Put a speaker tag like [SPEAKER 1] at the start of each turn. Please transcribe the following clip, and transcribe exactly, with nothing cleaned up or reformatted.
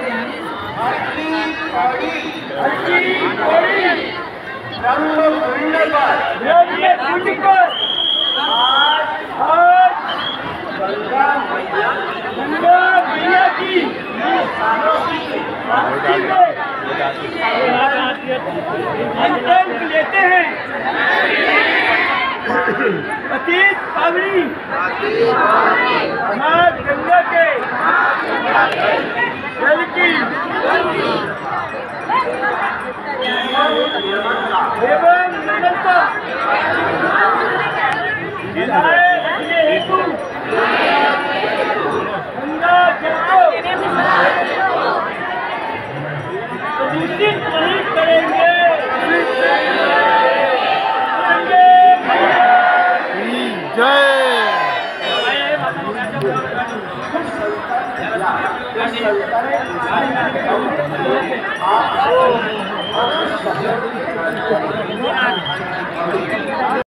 [SPEAKER 1] लेते हैं अतीत पावनी माँ गंगा के जल की एवं निर्मलता बनाए रखने हेतु गंगा जल को प्रदूषित नहीं करेंगे।
[SPEAKER 2] जय